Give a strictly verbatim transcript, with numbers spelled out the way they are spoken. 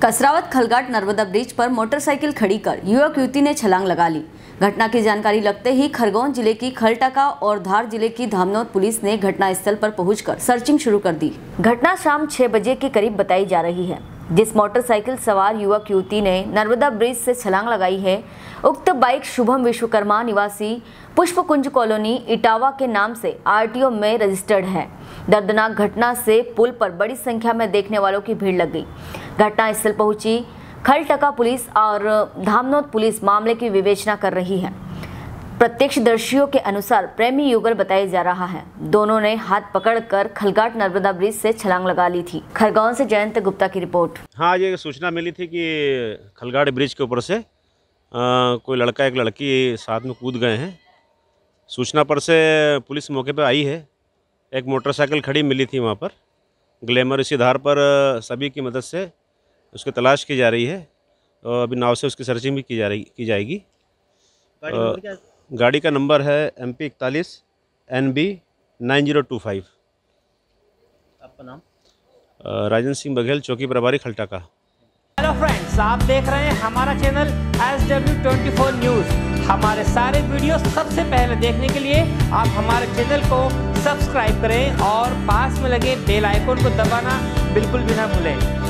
Kasrawad Khalghat Narmada bridge पर motorcycle खड़ी कर युवक युवती ने छलांग लगा ली। घटना की जानकारी लगते ही खरगोन जिले की खलटका और धार जिले की धामनोद पुलिस ने घटनास्थल पर पहुंचकर सर्चिंग शुरू कर दी। घटना शाम छह बजे के करीब बताई जा रही है, जिस मोटरसाइकिल सवार युवक युवती ने नर्मदा ब्रिज से छलांग लगाई है। उक्त बाइक शुभम विश्वकर्मा निवासी पुष्पकुंज कॉलोनी इटावा के नाम से आरटीओ में रजिस्टर्ड है। दर्दनाक घटना से पुल पर बड़ी संख्या में देखने वालों की भीड़ लग गई। घटनास्थल पहुंची खलटका पुलिस और धामनोद पुलिस मामले की विवेचना कर रही है। प्रत्यक्षदर्शियों के अनुसार प्रेमी युगल बताया जा रहा है। दोनों ने हाथ पकड़कर खलघाट नर्मदा ब्रिज से छलांग लगा ली थी। खरगोन से जयंत गुप्ता की रिपोर्ट। हाँ, ये सूचना मिली थी कि खलघाट ब्रिज के ऊपर से आ, कोई लड़का एक लड़की साथ में कूद गए हैं। सूचना पर से पुलिस मौके पर आई है। एक मोटरसाइकिल खड़ी मिली थी वहाँ पर ग्लैमर। इसी आधार पर सभी की मदद से उसकी तलाश की जा रही है और अभी नाव से उसकी सर्चिंग भी की जा रही की जाएगी। गाड़ी, गाड़ी का नंबर है एम पी इकतालीस N B nine zero two five. आपका नाम? राजन सिंह बघेल, चौकी प्रभारी खलटका। हेलो फ्रेंड्स, आप देख रहे हैं हमारा channel S W twenty four news. हमारे सारे वीडियो सबसे पहले देखने के लिए आप हमारे चैनल को सब्सक्राइब करें और पास में लगे बेल आइकन को दबाना बिल्कुल भी ना भूलें।